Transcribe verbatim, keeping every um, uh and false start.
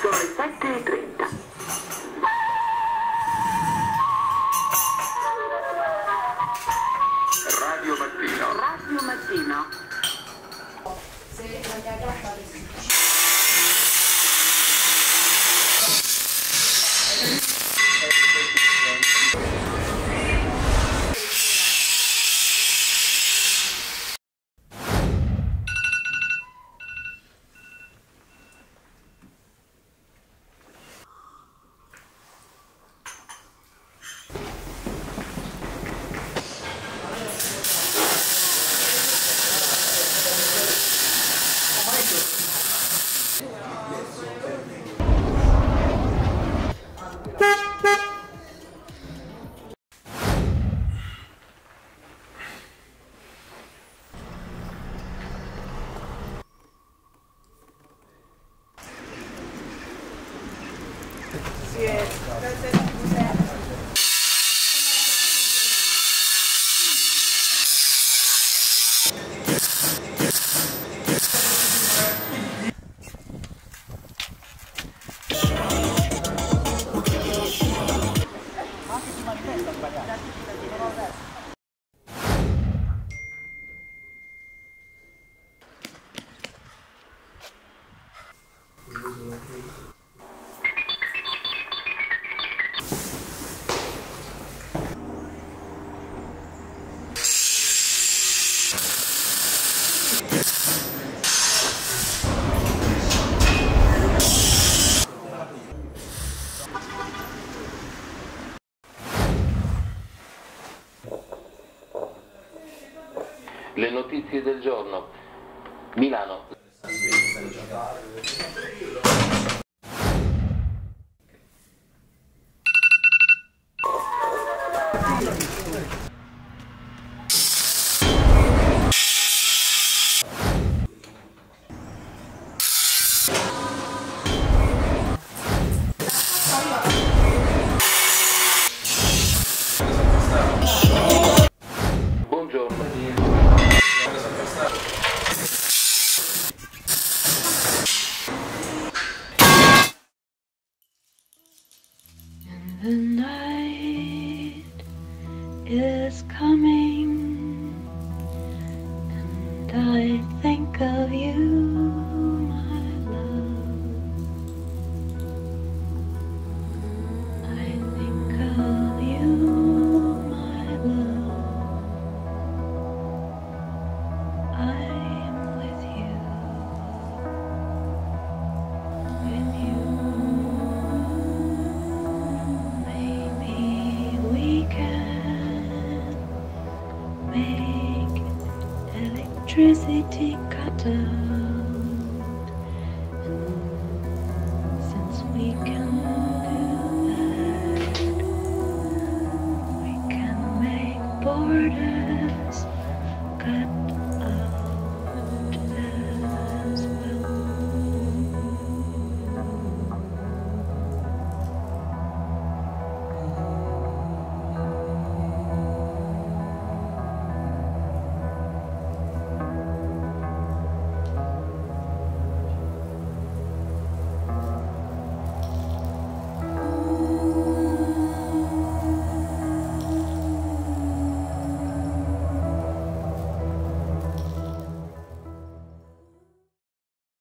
Sono le sette e trenta. Radio Mattino. Radio Mattino. Se la mia gatta Le notizie del giorno. Milano. Buongiorno. The night is coming, and I think of you, my love. I think of you, my love. I'm with you when you. Make electricity cut out, and since we can do that, we can make borders.